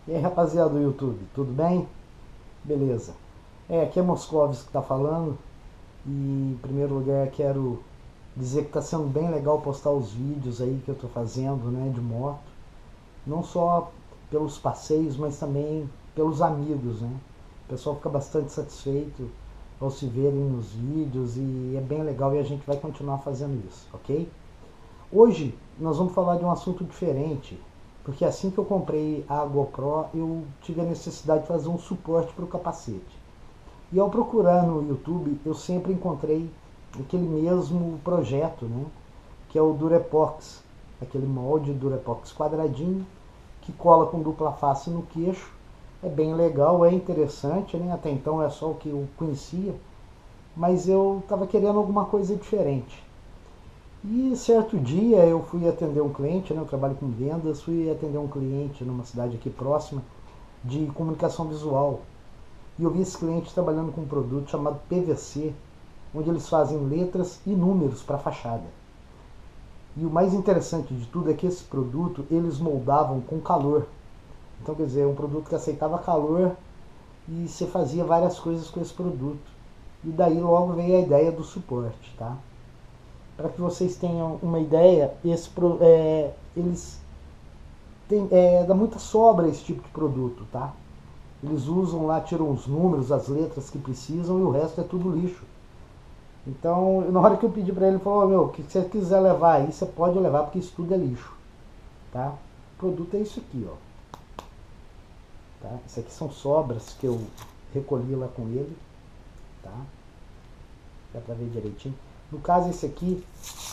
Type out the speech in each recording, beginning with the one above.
E aí, rapaziada do YouTube, tudo bem? Beleza. Aqui é Moscovis que está falando. E em primeiro lugar quero dizer que está sendo bem legal postar os vídeos aí que eu estou fazendo, né, de moto. Não só pelos passeios, mas também pelos amigos, né? O pessoal fica bastante satisfeito ao se verem nos vídeos e é bem legal e a gente vai continuar fazendo isso, ok? Hoje nós vamos falar de um assunto diferente, porque assim que eu comprei a GoPro, eu tive a necessidade de fazer um suporte para o capacete. E ao procurar no YouTube, eu sempre encontrei aquele mesmo projeto, né? Que é o Durepox, aquele molde Durepox quadradinho, que cola com dupla face no queixo. É bem legal, é interessante, né? Até então é só o que eu conhecia, mas eu estava querendo alguma coisa diferente. E certo dia eu fui atender um cliente, né, eu trabalho com vendas, fui atender um cliente numa cidade aqui próxima de comunicação visual. E eu vi esse cliente trabalhando com um produto chamado PVC, onde eles fazem letras e números para fachada. E o mais interessante de tudo é que esse produto eles moldavam com calor. Então, quer dizer, é um produto que aceitava calor e você fazia várias coisas com esse produto. E daí logo veio a ideia do suporte, tá? Para que vocês tenham uma ideia, eles têm, dá muita sobra esse tipo de produto, tá? Eles usam lá, tiram os números, as letras que precisam e o resto é tudo lixo. Então, na hora que eu pedi para ele, ele falou: meu, o que você quiser levar aí, você pode levar, porque isso tudo é lixo, tá? O produto é isso aqui, ó. Tá? Isso aqui são sobras que eu recolhi lá com ele, tá? Dá para ver direitinho. No caso, esse aqui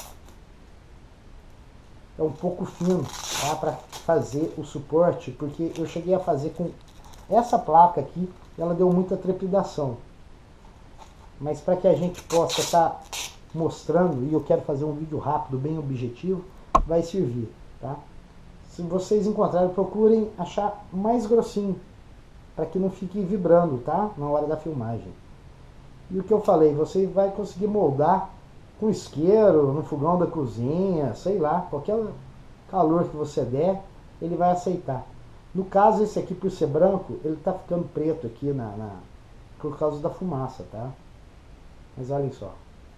é um pouco fino, tá? Para fazer o suporte, porque eu cheguei a fazer com essa placa aqui, ela deu muita trepidação. Mas para que a gente possa estar mostrando, e eu quero fazer um vídeo rápido, bem objetivo, vai servir, tá? Se vocês encontrarem, procurem achar mais grossinho, para que não fique vibrando, tá? Na hora da filmagem. E o que eu falei, você vai conseguir moldar com isqueiro, no fogão da cozinha, sei lá, qualquer calor que você der, ele vai aceitar. No caso, esse aqui, por ser branco, ele tá ficando preto aqui por causa da fumaça, tá? Mas olhem só.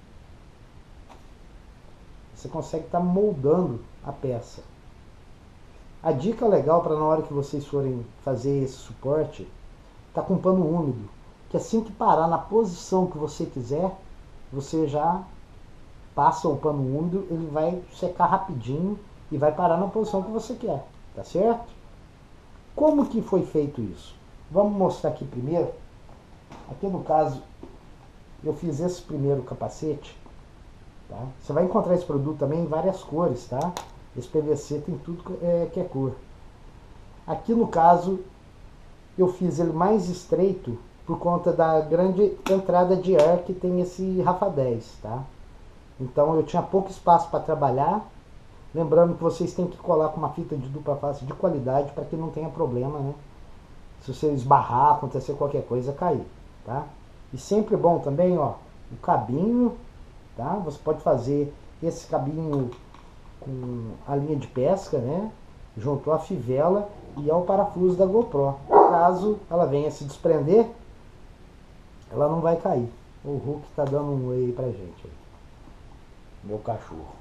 Você consegue estar moldando a peça. A dica legal para na hora que vocês forem fazer esse suporte, tá com pano úmido, que assim que parar na posição que você quiser, você já passa o pano úmido, ele vai secar rapidinho e vai parar na posição que você quer, tá certo? Como que foi feito isso? Vamos mostrar aqui primeiro. Aqui no caso, eu fiz esse primeiro capacete, tá? Você vai encontrar esse produto também em várias cores, tá? Esse PVC tem tudo que é cor. Aqui no caso, eu fiz ele mais estreito por conta da grande entrada de ar que tem esse Rafa 10, tá? Então eu tinha pouco espaço para trabalhar. Lembrando que vocês têm que colar com uma fita de dupla face de qualidade para que não tenha problema, né? Se você esbarrar, acontecer qualquer coisa, cair, tá? E sempre bom também, ó, o cabinho, tá? Você pode fazer esse cabinho com a linha de pesca, né? Junto à fivela e ao parafuso da GoPro. Caso ela venha se desprender, ela não vai cair. O Hulk tá dando um oi aí pra gente. Meu cachorro.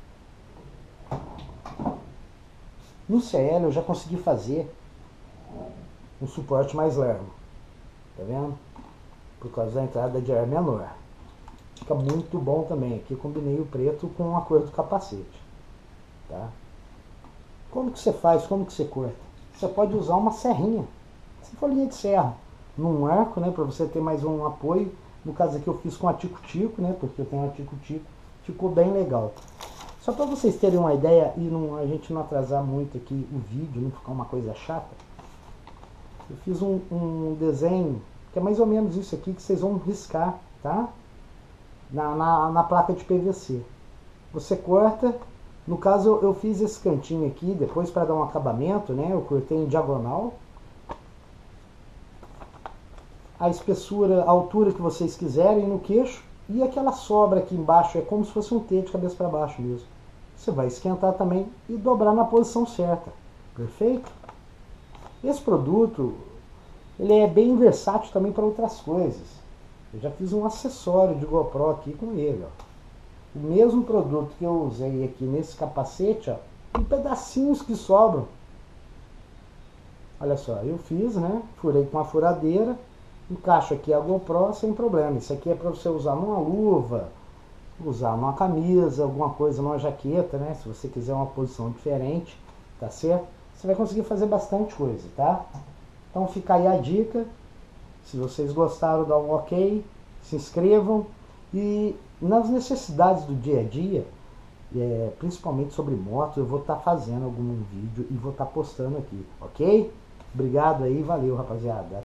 No CL eu já consegui fazer um suporte mais largo, tá vendo? Por causa da entrada de ar menor. Fica muito bom também. Aqui eu combinei o preto com a cor do capacete, tá? Como que você faz? Como que você corta? Você pode usar uma serrinha, se for linha de serra, num arco, né, para você ter mais um apoio. No caso aqui eu fiz com a tico-tico, né, porque eu tenho a tico-tico, ficou bem legal. Só para vocês terem uma ideia e a gente não atrasar muito aqui o vídeo, não ficar uma coisa chata, eu fiz um desenho que é mais ou menos isso aqui que vocês vão riscar, tá? Na placa de PVC. Você corta, no caso eu fiz esse cantinho aqui, depois para dar um acabamento, né? Eu cortei em diagonal. A espessura, a altura que vocês quiserem no queixo. E aquela sobra aqui embaixo é como se fosse um T de cabeça para baixo mesmo. Você vai esquentar também e dobrar na posição certa. Perfeito? Esse produto, ele é bem versátil também para outras coisas. Eu já fiz um acessório de GoPro aqui com ele, ó. O mesmo produto que eu usei aqui nesse capacete, ó, tem pedacinhos que sobram. Olha só, eu fiz, né? Furei com a furadeira, encaixo aqui a GoPro sem problema. Isso aqui é para você usar numa luva, usar numa camisa, alguma coisa, numa jaqueta, né? Se você quiser uma posição diferente, tá certo? Você vai conseguir fazer bastante coisa, tá? Então fica aí a dica. Se vocês gostaram, dá um ok, se inscrevam. E nas necessidades do dia a dia, principalmente sobre moto, eu vou estar fazendo algum vídeo e vou estar postando aqui, ok? Obrigado aí, valeu, rapaziada.